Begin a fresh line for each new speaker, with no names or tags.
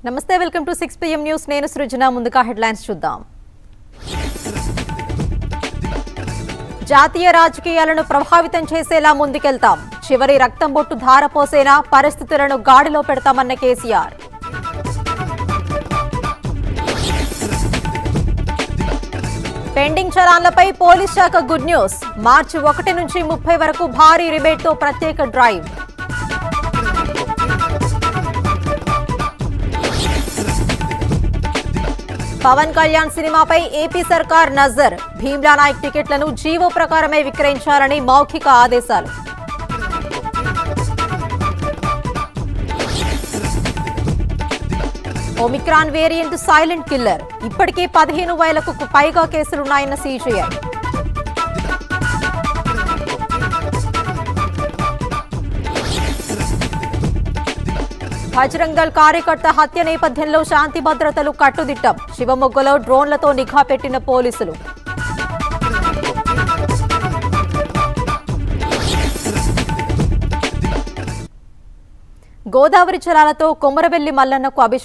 నమస్తే welcome to 6 PM news నేను సృజన ముందుగా హెడ్లైన్స్ చూద్దాం జాతీయ రాజకీయాలను ప్రభావితం చేసేలా ముందుకెళ్తాం చివరి రక్తం బొట్టు ధారపోసేనా పరిస్థితులను గాడిలో పెడతామన్న కేసీఆర్ పెండింగ్ చలాన్లపై పోలీస్ శాఖ గుడ్ న్యూస్ మార్చి 1 నుంచి 30 వరకు భారీ రిబేట్ తో ప్రత్యేక డ్రైవ్ పవన్ కళ్యాణ్ సినిమాపై ఏపీ సర్కార్ నజర్ భీమ్లా నాయక్ టికెట్లను జీవో ప్రకారమే విక్రయించాలని మౌఖిక ఆదేశాలు ఒమిక్రాన్ వేరియంట్ సైలెంట్ కిల్లర్ ఇప్పటికే 15,000కు పైగా కేసులున్నాయన్న సీజీఐ బజరంగ్ దళ్ కార్యకర్త హత్య నేపథ్యంలో శాంతి భద్రతలు కట్టుదిట్టం శివమొగ్గలో డ్రోన్లతో నిఘా పెట్టిన పోలీసులు గోదావరి జలాలతో కొమరవెల్లి మల్లన్నకు